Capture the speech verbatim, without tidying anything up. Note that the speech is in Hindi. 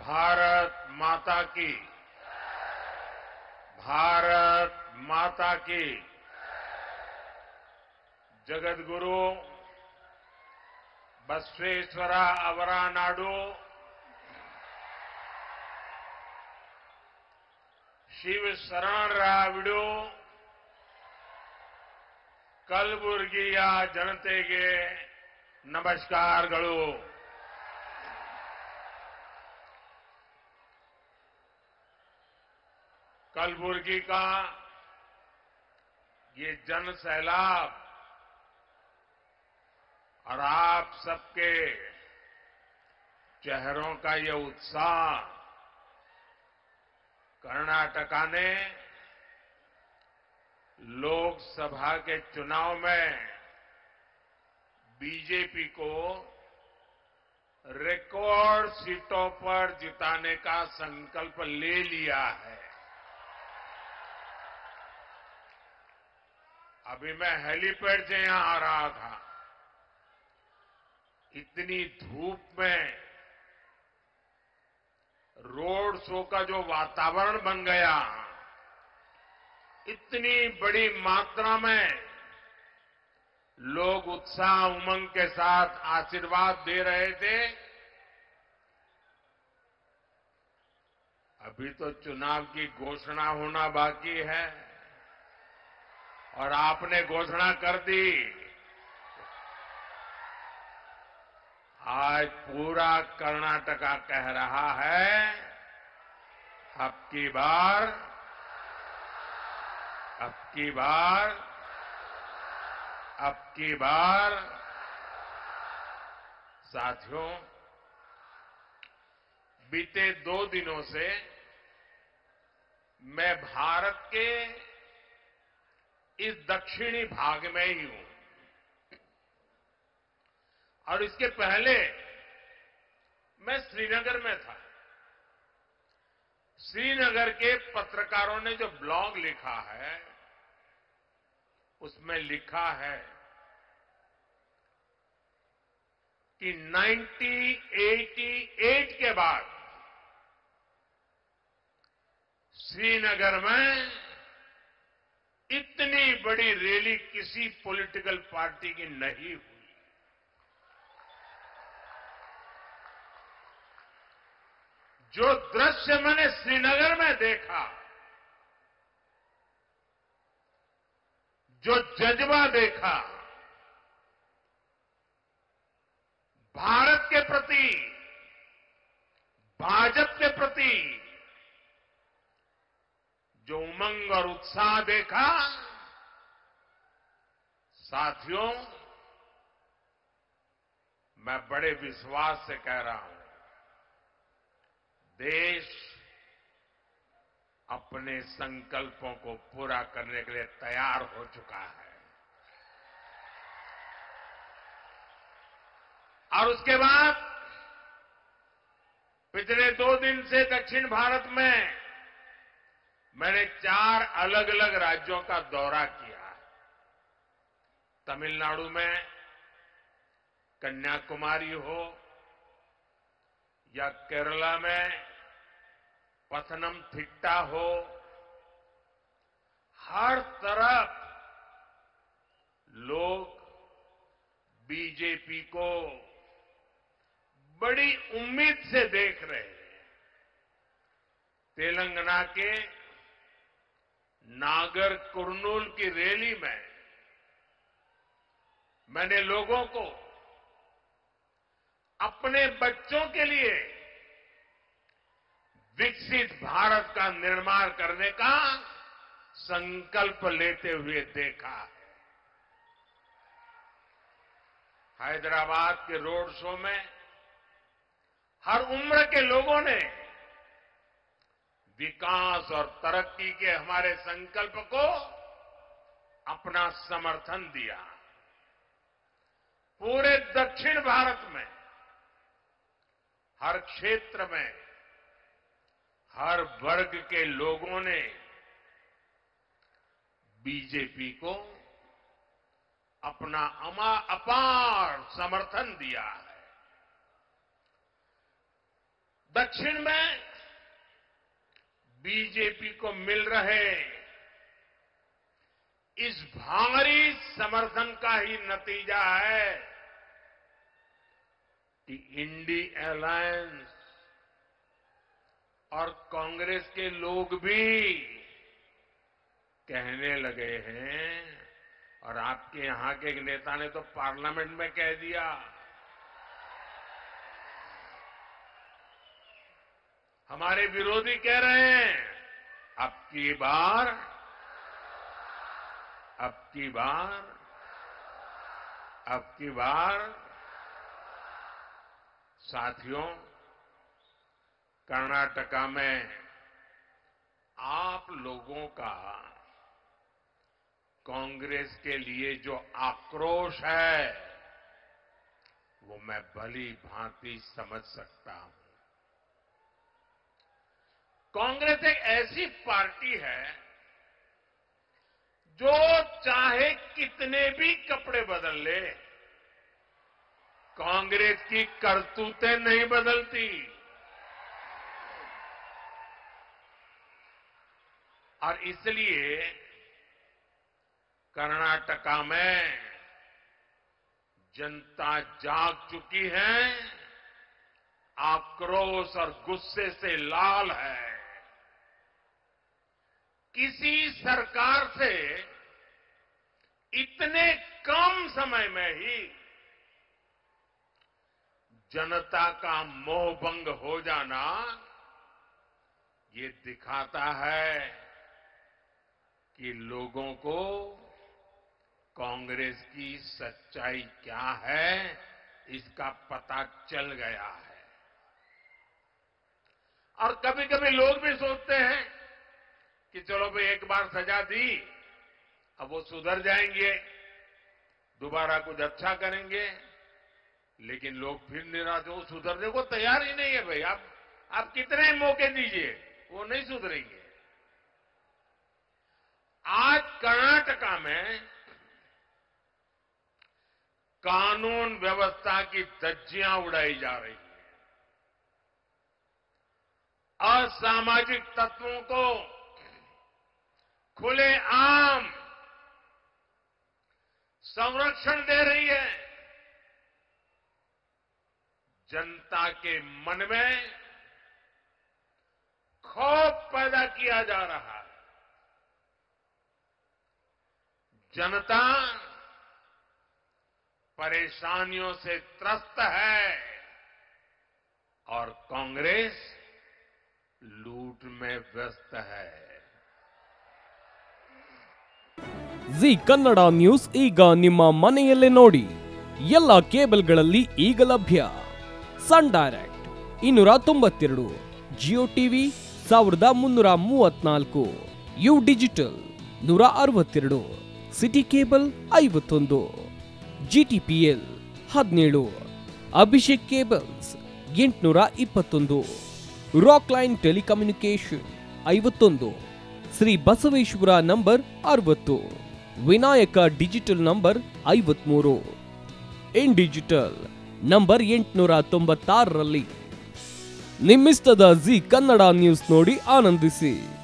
भारत माता की भारत माता की जगद्गुरु बसवेश्वर अवरा नाडु शिव शरण राविडु ಕಲಬುರಗಿಯ ಜನತೆಗೆ नमस्कारಗಳು। कलबुर्गी का ये जन सैलाब और आप सबके चेहरों का ये उत्साह कर्नाटका ने लोकसभा के चुनाव में बीजेपी को रिकॉर्ड सीटों पर जिताने का संकल्प ले लिया है। अभी मैं हेलीपैड से यहां आ रहा था, इतनी धूप में रोड शो का जो वातावरण बन गया, इतनी बड़ी मात्रा में लोग उत्साह उमंग के साथ आशीर्वाद दे रहे थे। अभी तो चुनाव की घोषणा होना बाकी है और आपने घोषणा कर दी। आज पूरा कर्नाटका कह रहा है, अब की बार अब की बार अब की बार साथियों, बीते दो दिनों से मैं भारत के इस दक्षिणी भाग में ही हूं और इसके पहले मैं श्रीनगर में था। श्रीनगर के पत्रकारों ने जो ब्लॉग लिखा है, उसमें लिखा है कि उन्नीस सौ अट्ठासी के बाद श्रीनगर में इतनी बड़ी रैली किसी पॉलिटिकल पार्टी की नहीं हुई। जो दृश्य मैंने श्रीनगर में देखा, जो जज्बा देखा, भारत के प्रति, भाजपा के प्रति जो उमंग और उत्साह देखा, साथियों, मैं बड़े विश्वास से कह रहा हूं, देश अपने संकल्पों को पूरा करने के लिए तैयार हो चुका है। और उसके बाद पिछले दो दिन से दक्षिण भारत में मैंने चार अलग अलग राज्यों का दौरा किया है। तमिलनाडु में कन्याकुमारी हो या केरला में पथनमथिट्टा हो, हर तरफ लोग बीजेपी को बड़ी उम्मीद से देख रहे हैं। तेलंगाना के नागर कुर्नूल की रैली में मैंने लोगों को अपने बच्चों के लिए विकसित भारत का निर्माण करने का संकल्प लेते हुए देखा है। हैदराबाद के रोड शो में हर उम्र के लोगों ने विकास और तरक्की के हमारे संकल्प को अपना समर्थन दिया। पूरे दक्षिण भारत में हर क्षेत्र में हर वर्ग के लोगों ने बीजेपी को अपना अमा अपार समर्थन दिया है। दक्षिण में बीजेपी को मिल रहे इस भारी समर्थन का ही नतीजा है कि इंडी अलायंस और कांग्रेस के लोग भी कहने लगे हैं, और आपके यहां के एक नेता ने तो पार्लियामेंट में कह दिया, हमारे विरोधी कह रहे हैं अब की बार अब की बार अब की बार साथियों, कर्नाटका में आप लोगों का कांग्रेस के लिए जो आक्रोश है वो मैं भली भांति समझ सकता हूं। कांग्रेस एक ऐसी पार्टी है जो चाहे कितने भी कपड़े बदल ले, कांग्रेस की करतूतें नहीं बदलती। और इसलिए कर्नाटका में जनता जाग चुकी है, आक्रोश और गुस्से से लाल है। किसी सरकार से इतने कम समय में ही जनता का मोहभंग हो जाना ये दिखाता है कि लोगों को कांग्रेस की सच्चाई क्या है इसका पता चल गया है। और कभी कभी लोग भी सोचते हैं कि चलो भाई एक बार सजा दी, अब वो सुधर जाएंगे, दोबारा कुछ अच्छा करेंगे, लेकिन लोग फिर निराश हो, सुधरने को तैयार ही नहीं है। भाई आप आप कितने मौके दीजिए, वो नहीं सुधरेंगे। आज कर्नाटका में कानून व्यवस्था की धज्जियां उड़ाई जा रही है, असामाजिक तत्वों को खुलेआम संरक्षण दे रही है, जनता के मन में खौफ पैदा किया जा रहा है। जनता परेशानियों से त्रस्त है और कांग्रेस लूट में व्यस्त है। ಜಿ ಕನ್ನಡ ನ್ಯೂಸ್ ಈಗ ನಿಮ್ಮ ಮನೆಯಲ್ಲೇ ನೋಡಿ, ಎಲ್ಲ ಕೇಬಲ್ಗಳಲ್ಲಿ ಈಗ ಲಭ್ಯ. ಸನ್ ಡೈರೆಕ್ಟ್ ಇನ್ನೂರ ತೊಂಬತ್ತೆರಡು, ಜಿಯೋ ಟಿವಿ ಸಾವಿರದ ಮುನ್ನೂರ ಮೂವತ್ನಾಲ್ಕು, ಯು ಡಿಜಿಟಲ್ ನೂರ ಅರವತ್ತೆರಡು, ಸಿಟಿ ಕೇಬಲ್ ಐವತ್ತೊಂದು, ಜಿಟಿಪಿಎಲ್ ಹದಿನೇಳು, ಅಭಿಷೇಕ್ ಕೇಬಲ್ಸ್ ಎಂಟುನೂರ ಇಪ್ಪತ್ತೊಂದು, ರಾಕ್ ಲೈನ್ ಟೆಲಿಕಮ್ಯುನಿಕೇಶನ್ ಐವತ್ತೊಂದು, ಶ್ರೀ ಬಸವೇಶ್ವರ ನಂಬರ್ ಅರವತ್ತು, ವಿನಾಯಕ ಡಿಜಿಟಲ್ ನಂಬರ್ ಐವತ್ಮೂರು, ಇನ್ ಡಿಜಿಟಲ್ ನಂಬರ್ ಎಂಟುನೂರ ತೊಂಬತ್ತಾರರಲ್ಲಿ. ನಿಮ್ಮಿಸ್ತದ ಜಿ ಕನ್ನಡ ನ್ಯೂಸ್ ನೋಡಿ ಆನಂದಿಸಿ.